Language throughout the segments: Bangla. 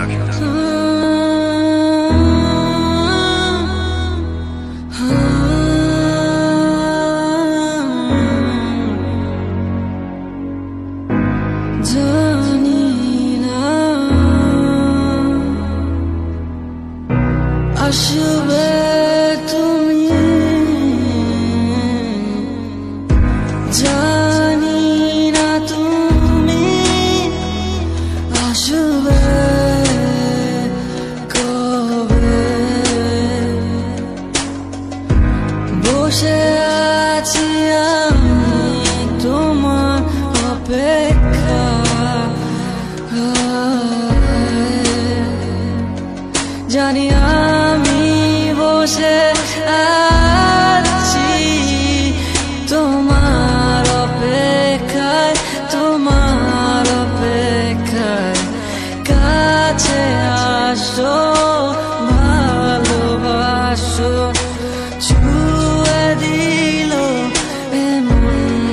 রাখি না। জানি না আসবে তুমি, জানি না তুমি আসবে কবে। বসে আছি আমি তোমার অপেক্ষা, জানি আমি বসে আছি তোমার অপেক্ষায়, তোমার অপেক্ষায়। কাছে আসো ভালোবাসো, ছুঁয়ে দিল এমন।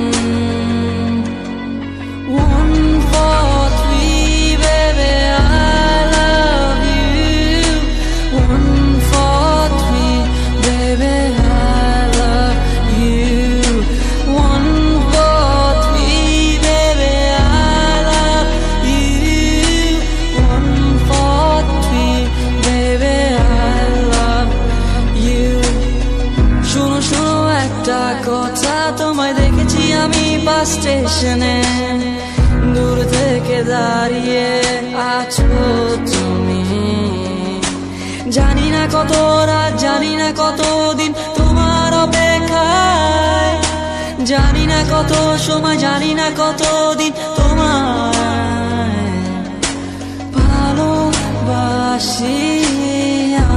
1, 4, 3 baby I love you, 1, 4, 3 baby I love you, 1, 4, 3 baby I love you, 1, 4, 3 baby I love you। শোনো শোনো একটা কথা, তোমায় দেখেছি আমি বাস স্টেশনে, দূর থেকে দাঁড়িয়ে আছো তুমি। জানি না কত রাত, জানি না কত দিন তোমার অপেক্ষায়, জানি না কত সময়, জানি না কত দিন তোমার ভালোবাসি।